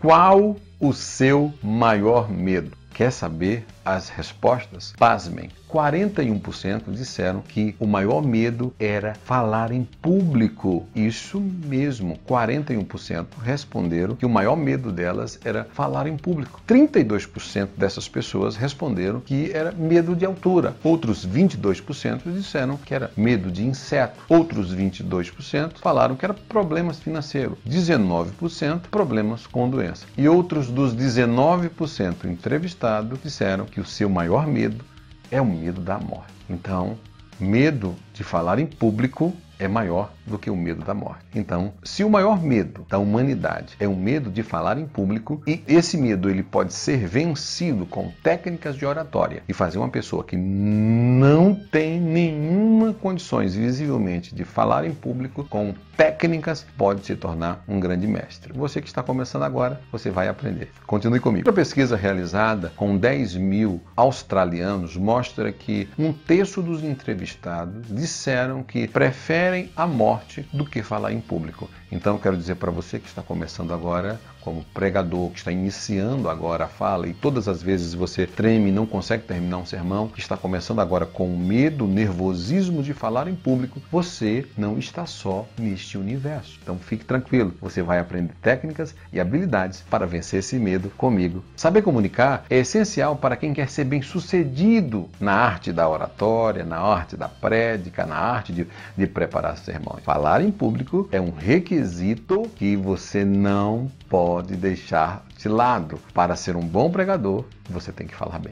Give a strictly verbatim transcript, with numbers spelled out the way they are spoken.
Qual o seu maior medo? Quer saber as respostas? Pasmem, quarenta e um por cento disseram que o maior medo era falar em público. Isso mesmo, quarenta e um por cento responderam que o maior medo delas era falar em público. trinta e dois por cento dessas pessoas responderam que era medo de altura. Outros vinte e dois por cento disseram que era medo de inseto. Outros vinte e dois por cento falaram que era problemas financeiros. dezenove por cento problemas com doença. E outros dos dezenove por cento entrevistados disseram que o seu maior medo é o medo da morte. Então, medo de falar em público é maior do que o medo da morte. Então, se o maior medo da humanidade é o medo de falar em público, e esse medo ele pode ser vencido com técnicas de oratória e fazer uma pessoa que não tem nenhuma condições visivelmente de falar em público com técnicas pode se tornar um grande mestre. Você que está começando agora, você vai aprender. Continue comigo. A pesquisa realizada com dez mil australianos mostra que um terço dos entrevistados disseram que preferem a morte do que falar em público. Então, quero dizer para você que está começando agora, como pregador, que está iniciando agora a fala e todas as vezes você treme e não consegue terminar um sermão, que está começando agora com medo, nervosismo de falar em público, você não está só neste universo. Então, fique tranquilo, você vai aprender técnicas e habilidades para vencer esse medo comigo. Saber comunicar é essencial para quem quer ser bem-sucedido na arte da oratória, na arte da prédica, na arte de, de preparar sermões. Falar em público é um requisito que você não pode deixar de lado. Para ser um bom pregador, você tem que falar bem.